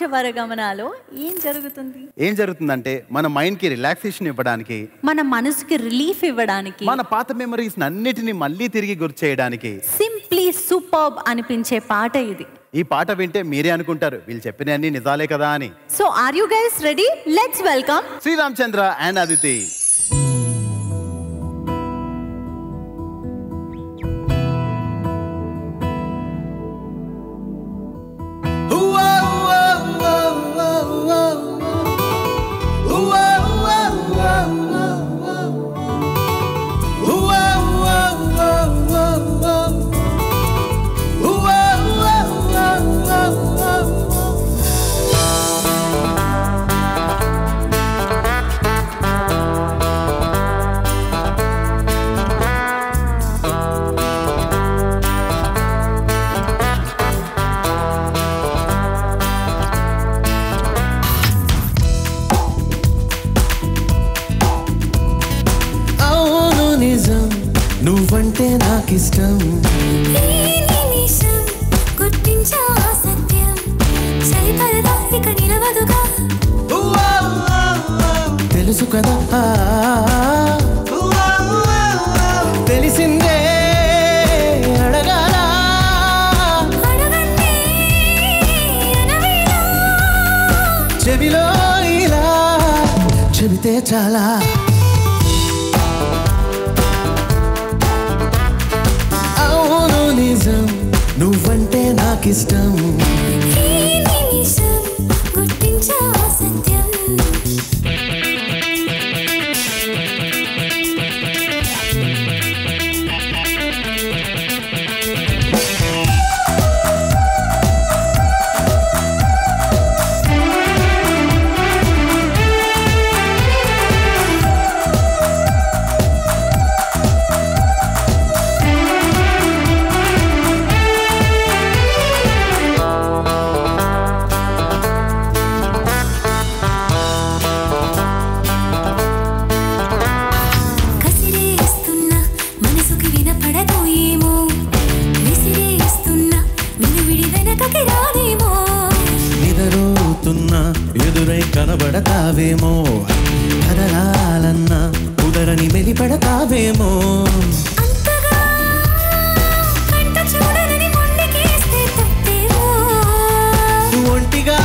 సమాజవరగమనాలో ఏం జరుగుతుందంటే మన మైండ్ కి రిలాక్సేషన్ ఇవ్వడానికి, మన మనసుకి రిలీఫ్ ఇవ్వడానికి, మన పాత మెమరీస్ అన్నిటిని మళ్ళీ తిరిగి గుర్తు చేయడానికి సింప్లీ సూపర్బ్ అనిపించే పాట ఇది. ఈ పాట వింటే మీరే అనుకుంటారు వీళ్ళు చెప్పిన అన్ని నిజాలే కదా అని. So are you guys ready? Let's welcome Sreeramachandra and Aditi. నువ్వంటే నాకిష్టం, తెలుసు కదా తెలిసిందే అడగాల చెవిలో ఇలా చెబితే చాలా. నిజం నువ్వంటే నాకిష్టం, గుర్తించా సత్యం. ఎదురై కనబడతావేమో, కదలాలన్నా కుదరని మెలిపడతావేమో, ఒంటిగా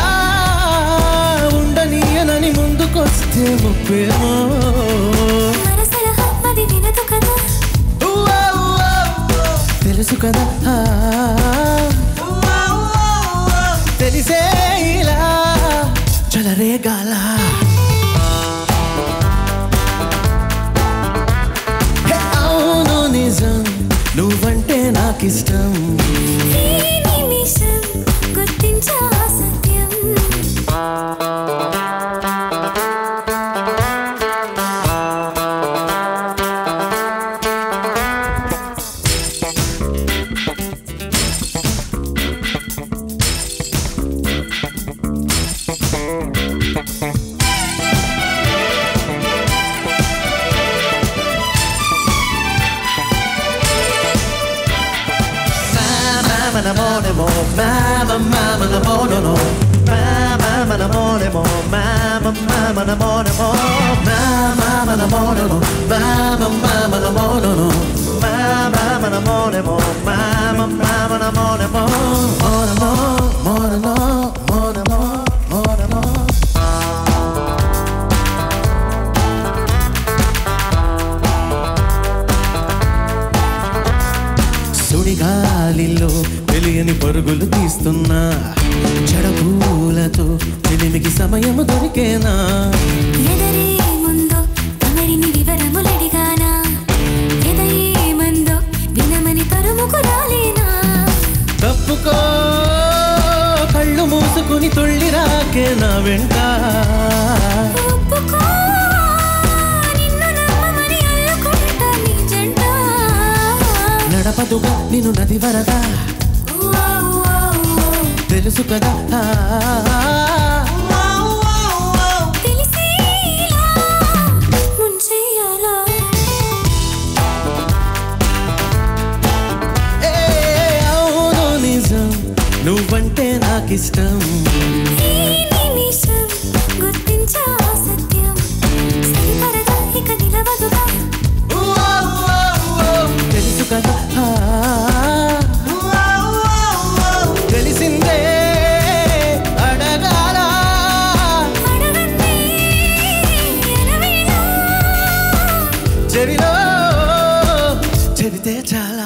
ఉండనీయనని ముందుకొస్తే ముప్పేమో, తెలుసు కదా తెలిసే ఇలా చలరేగాల. అవును నిజం నువ్వంటే నాకిష్టం, గుర్తించా సత్యం. సుడిగాలిలో తెలియని పరుగులు తీస్తున్నా, జడపూలతో తెలిమికి సమయము దొరికేనా, ఎదరేముందో తమరిని వివరములడిగానా, ఎదయేమందో వినమని తరుముకు రాలేనా, తప్పుకో కళ్ళు మూసుకుని తొళ్ళి రాకే నా వెంట, నడపదుగా నిన్ను నది వరద, తెలుసు కదా అవును నిజం నువ్వంటే నాకిష్టం, చాలే